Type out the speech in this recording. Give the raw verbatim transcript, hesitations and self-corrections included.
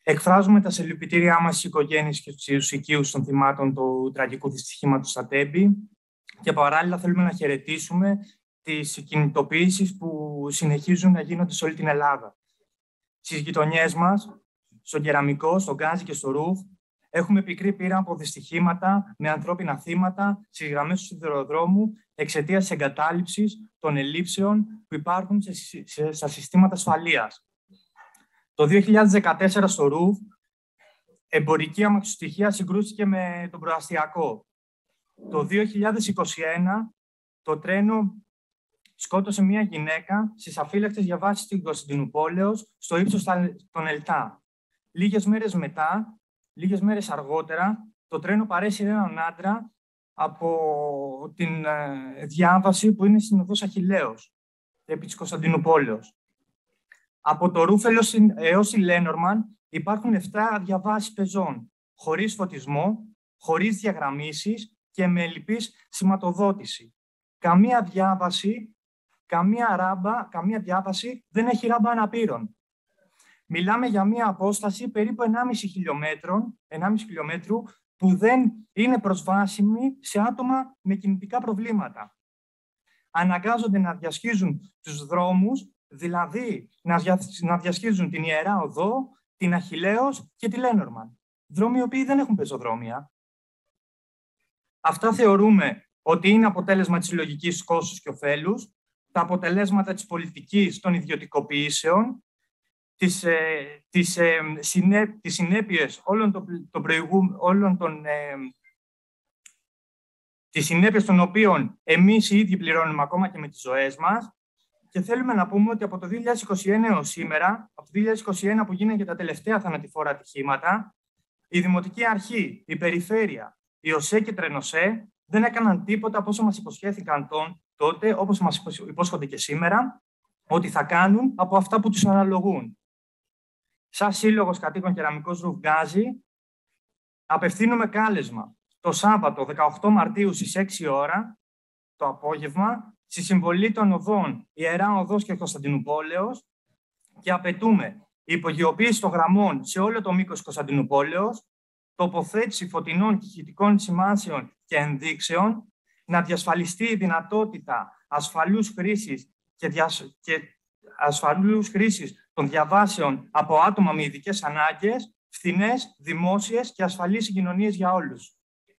Εκφράζουμε τα συλληπιτήριά μας στις οικογένειες και στους οικείους των θυμάτων του τραγικού δυστυχήματος στα Τέμπη και παράλληλα θέλουμε να χαιρετήσουμε τις κινητοποιήσεις που συνεχίζουν να γίνονται σε όλη την Ελλάδα. Στις γειτονιές μας, στον Κεραμικό, στον Γκάζι και στο Ρουφ, έχουμε πικρή πείρα από δυστυχήματα με ανθρώπινα θύματα στις γραμμές του σιδηροδρόμου εξαιτίας της εγκατάλειψης των ελλείψεων που υπάρχουν σε, σε, στα συστήματα ασφαλείας. Το δύο χιλιάδες δεκατέσσερα στο Ρουφ, εμπορική αμαξοστοιχεία συγκρούστηκε με τον προαστιακό. Το δύο χιλιάδες είκοσι ένα, το τρένο σκότωσε μία γυναίκα στις αφύλακτες διαβάσεις της Κωνσταντινουπόλεως στο ύψος των Ελτά. Λίγες μέρες μετά, λίγες μέρες αργότερα, το τρένο παρέσυρε έναν άντρα από την ε, διάβαση που είναι στην οδός Αχιλλέως, επί της Κωνσταντινουπόλεως. Από το Ρουφ έως τη Λένορμαν υπάρχουν επτά διαβάσεις πεζών, χωρίς φωτισμό, χωρίς διαγραμμίσεις και με ελλειπής σηματοδότηση. Καμία διάβαση, καμία ράμπα, καμία διάβαση δεν έχει ράμπα αναπήρων. Μιλάμε για μία απόσταση περίπου ενάμιση χιλιόμετρων, ενάμιση χιλιόμετρου, που δεν είναι προσβάσιμη σε άτομα με κινητικά προβλήματα. Αναγκάζονται να διασχίζουν τους δρόμους, δηλαδή να διασχίζουν την Ιερά Οδό, την Αχιλλέως και τη Λένορμαν. Δρόμοι οι οποίοι δεν έχουν πεζοδρόμια. Αυτά θεωρούμε ότι είναι αποτέλεσμα της λογικής κόστους και ωφέλους, τα αποτελέσματα της πολιτικής των ιδιωτικοποιήσεων, τις, ε, τις, ε, συνέ, τις συνέπειες όλων των, των προηγούμενων, όλων των, ε, τις συνέπειες των οποίων εμείς οι ίδιοι πληρώνουμε ακόμα και με τις ζωές μας. Και θέλουμε να πούμε ότι από το δύο χιλιάδες είκοσι ένα έως σήμερα, από το δύο χιλιάδες είκοσι ένα που γίνανε και τα τελευταία θανατηφόρα ατυχήματα, η Δημοτική Αρχή, η Περιφέρεια, η ΟΣΕ και η Τρενοσέ δεν έκαναν τίποτα από όσα μας υποσχέθηκαν τον, τότε, όπως μας υπόσχονται και σήμερα, ότι θα κάνουν από αυτά που τους αναλογούν. Σαν Σύλλογος Κατοίκων Κεραμικός Ρουφ Γκάζι, απευθύνουμε κάλεσμα το Σάββατο δεκαοκτώ Μαρτίου στις έξι ώρα το απόγευμα, στη συμβολή των οδών Ιερά Οδός και Κωνσταντινουπόλεως και απαιτούμε υπογειοποίηση των γραμμών σε όλο το μήκος Κωνσταντινουπόλεως, τοποθέτηση φωτεινών και ηχητικών σημάσεων και ενδείξεων, να διασφαλιστεί η δυνατότητα ασφαλούς χρήσης και, διασ... και ασφαλούς χρήσης των διαβάσεων από άτομα με ειδικές ανάγκες, φθηνές, δημόσιες και ασφαλείς συγκοινωνίες για όλους.